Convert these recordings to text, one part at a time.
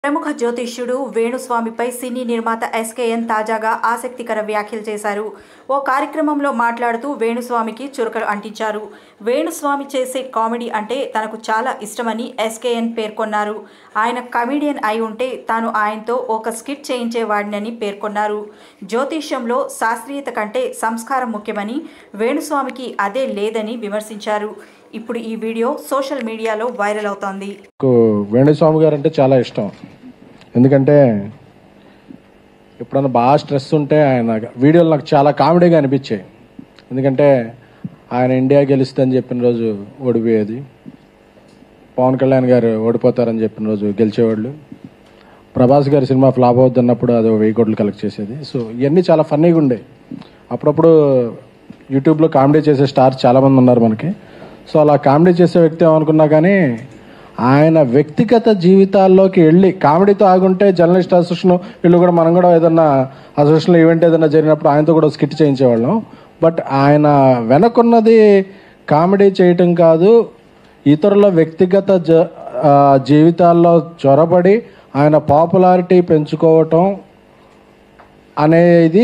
ప్రముఖ జ్యోతిష్యుడు వేణుస్వామిపై సినీ నిర్మాత ఎస్కేఎన్ తాజాగా ఆసక్తికర వ్యాఖ్యలు చేశారు. ఓ కార్యక్రమంలో మాట్లాడుతూ వేణుస్వామికి చురకలు అంటించారు. వేణుస్వామి చేసే కామెడీ అంటే తనకు చాలా ఇష్టమని ఎస్కేఎన్ పేర్కొన్నారు. ఆయన కమెడియన్ అయి ఉంటే తాను ఆయనతో ఒక స్కిట్ చేయించేవాడినని పేర్కొన్నారు. జ్యోతిష్యంలో శాస్త్రీయత కంటే సంస్కారం ముఖ్యమని, వేణుస్వామికి అదే లేదని విమర్శించారు. ఇప్పుడు ఈ వీడియో సోషల్ మీడియాలో వైరల్ అవుతోంది. వేణుస్వామి గారు అంటే చాలా ఇష్టం. ఎందుకంటే ఎప్పుడన్నా బాగా స్ట్రెస్ ఉంటే ఆయన వీడియోలు నాకు చాలా కామెడీగా అనిపించాయి. ఎందుకంటే ఆయన ఇండియా గెలుస్తుందని చెప్పిన రోజు ఓడిపోయేది, పవన్ కళ్యాణ్ గారు ఓడిపోతారని చెప్పిన రోజు గెలిచేవాళ్ళు, ప్రభాస్ గారి సినిమా ఫ్లాప్ అవుతున్నప్పుడు అది 1000 కోట్లు కలెక్ట్ చేసేది. సో ఇవన్నీ చాలా ఫన్నీగా ఉండే. అప్పుడప్పుడు యూట్యూబ్లో కామెడీ చేసే స్టార్స్ చాలామంది ఉన్నారు మనకి. సో అలా కామెడీ చేసే వ్యక్తి ఏమనుకున్నా కానీ ఆయన వ్యక్తిగత జీవితాల్లోకి వెళ్ళి కామెడీతో ఆగుంటే జర్నలిస్ట్ అసోసియేషన్ వీళ్ళు కూడా మనం కూడా ఏదన్నా అసోసియేషన్ ఈవెంట్ ఏదైనా జరిగినప్పుడు ఆయనతో కూడా స్కిట్ చేయించేవాళ్ళం. బట్ ఆయన వెనకున్నది కామెడీ చేయటం కాదు, ఇతరుల వ్యక్తిగత జీవితాల్లో చొరబడి ఆయన పాపులారిటీ పెంచుకోవటం అనేది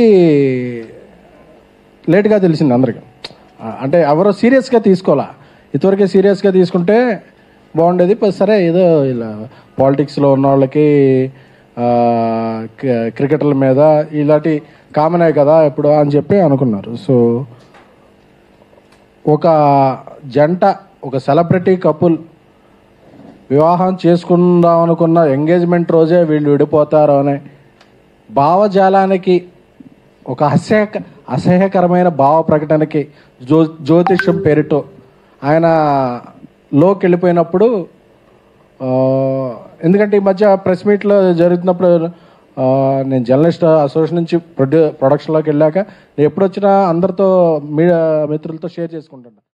లేట్గా తెలిసింది అందరికీ. అంటే ఎవరో సీరియస్గా తీసుకోవాలా, ఇంతవరకే సీరియస్గా తీసుకుంటే బాగుండేది. సరే ఏదో ఇలా పాలిటిక్స్లో ఉన్న వాళ్ళకి క్రికెటర్ల మీద ఇలాంటి కామనే కదా ఎప్పుడు అని చెప్పి అనుకున్నారు. సో ఒక జంట, ఒక సెలబ్రిటీ కపుల్ వివాహం చేసుకుందాం అనుకున్న ఎంగేజ్మెంట్ రోజే వీళ్ళు విడిపోతారు అనే భావజాలానికి, ఒక అసహ్యకరమైన భావ ప్రకటనకి జ్యోతిష్యం పేరుతో ఆయన లోకి వెళ్ళిపోయినప్పుడు, ఎందుకంటే ఈ మధ్య ప్రెస్ మీట్లో జరుగుతున్నప్పుడు నేను జర్నలిస్ట్ అసోసియేషన్ నుంచి ప్రొడక్షన్లోకి వెళ్ళాక నేను ఎప్పుడు వచ్చినా అందరితో మీడియా మిత్రులతో షేర్ చేసుకుంటాను.